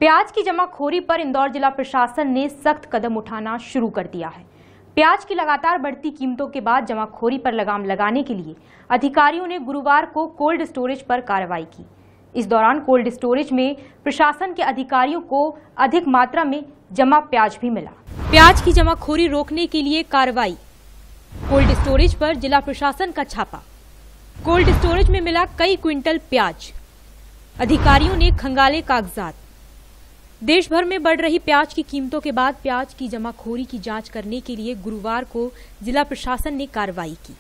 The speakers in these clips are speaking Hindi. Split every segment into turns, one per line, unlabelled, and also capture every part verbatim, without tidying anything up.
प्याज की जमाखोरी पर इंदौर जिला प्रशासन ने सख्त कदम उठाना शुरू कर दिया है। प्याज की लगातार बढ़ती कीमतों के बाद जमाखोरी पर लगाम लगाने के लिए अधिकारियों ने गुरुवार को कोल्ड स्टोरेज पर कार्रवाई की। इस दौरान कोल्ड स्टोरेज में प्रशासन के अधिकारियों को अधिक मात्रा में जमा प्याज भी मिला। प्याज की जमाखोरी रोकने के लिए कार्रवाई। कोल्ड स्टोरेज पर जिला प्रशासन का छापा। कोल्ड स्टोरेज में मिला कई क्विंटल प्याज। अधिकारियों ने खंगाले कागजात। देश भर में बढ़ रही प्याज की कीमतों के बाद प्याज की जमाखोरी की जांच करने के लिए गुरुवार को जिला प्रशासन ने कार्रवाई की।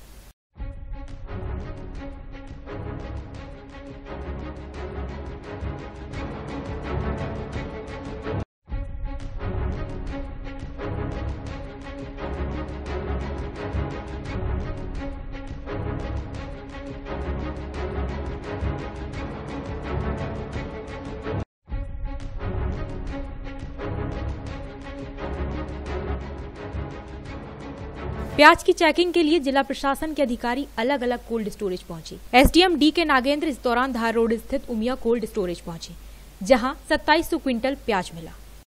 प्याज की चेकिंग के लिए जिला प्रशासन के अधिकारी अलग अलग कोल्ड स्टोरेज पहुंचे। एसडीएम डी के नागेंद्र इस दौरान धार रोड स्थित उमिया कोल्ड स्टोरेज पहुंचे, जहां सत्ताईस सौ क्विंटल प्याज मिला।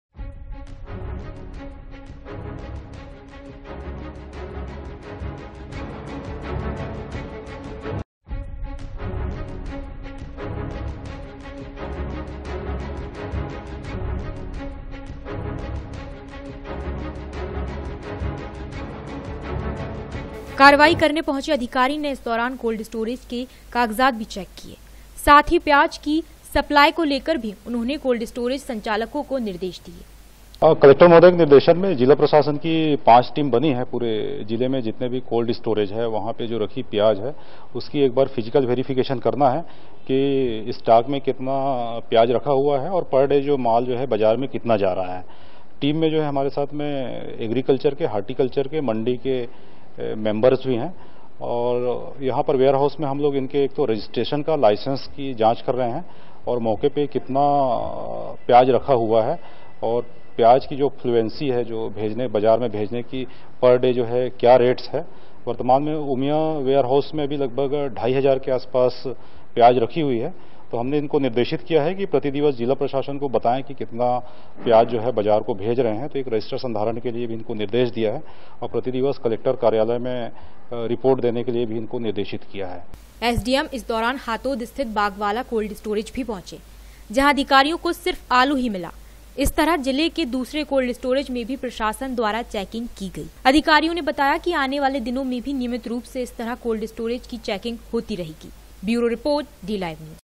कार्रवाई करने पहुंचे अधिकारी ने इस दौरान कोल्ड स्टोरेज के कागजात भी चेक किए। साथ ही प्याज की सप्लाई को लेकर भी उन्होंने कोल्ड स्टोरेज संचालकों को निर्देश दिए।
कलेक्टर महोदय के निर्देशन में जिला प्रशासन की पांच टीम बनी है। पूरे जिले में जितने भी कोल्ड स्टोरेज है वहां पे जो रखी प्याज है उसकी एक बार फिजिकल वेरिफिकेशन करना है कि स्टॉक में कितना प्याज रखा हुआ है और पर डे जो माल जो है बाजार में कितना जा रहा है। टीम में जो है हमारे साथ में एग्रीकल्चर के, हार्टिकल्चर के, मंडी के मेंबर्स भी हैं और यहाँ पर वेयर हाउस में हम लोग इनके एक तो रजिस्ट्रेशन का, लाइसेंस की जांच कर रहे हैं और मौके पे कितना प्याज रखा हुआ है और प्याज की जो फ्लुएंसी है, जो भेजने बाजार में भेजने की पर डे जो है क्या रेट्स है। वर्तमान में उमिया वेयर हाउस में भी लगभग ढाई हजार के आसपास प्याज रखी हुई है। तो हमने इनको निर्देशित किया है कि प्रति दिवस जिला प्रशासन को बताएं कि कितना प्याज जो है बाजार को भेज रहे हैं। तो एक रजिस्टर संधारण के लिए भी इनको निर्देश दिया है और प्रति दिवस कलेक्टर कार्यालय में रिपोर्ट देने के लिए भी इनको निर्देशित किया है।
एसडीएम इस दौरान हातोद स्थित बागवाला कोल्ड स्टोरेज भी पहुंचे, जहां अधिकारियों को सिर्फ आलू ही मिला। इस तरह जिले के दूसरे कोल्ड स्टोरेज में भी प्रशासन द्वारा चेकिंग की गई। अधिकारियों ने बताया कि आने वाले दिनों में भी नियमित रूप से इस तरह कोल्ड स्टोरेज की चेकिंग होती रहेगी। Bureau report, D live news.